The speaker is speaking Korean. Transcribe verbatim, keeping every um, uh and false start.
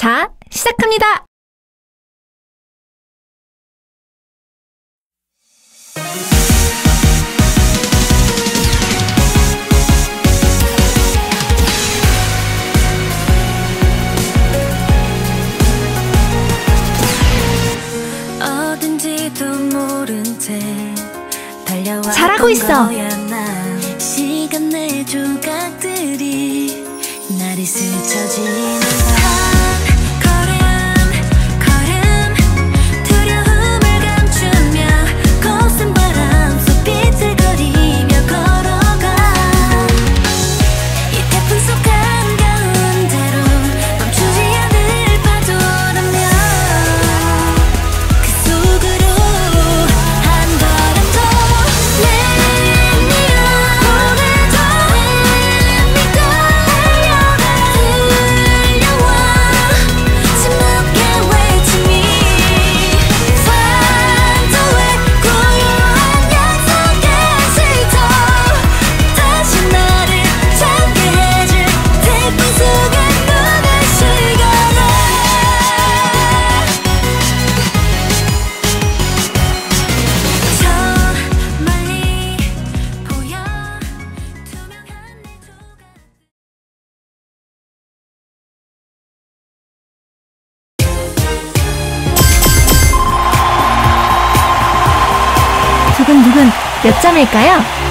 자, 시작합니다. 어딘지도 모른 채 달려와 잘하고 있어. 시간 내 조각들이 날이 스쳐지는 한 걸음 걸음 두려움을 감추며 거센 바람 속 비틀거리며 걸어가 이 태풍 속 한가운데로 멈추지 않을 파도라며 그 속으로 한 걸음 더 내밀어 오늘도 믿고 달려가 들려와 침묵의 외침이 Find a way 고요한 약속의 쉼터 다시 나를 잠게 해줄 태풍 속에 눈을 실거래 저 멀리 보여 투명한 내 조각 두근두근 몇 점일까요?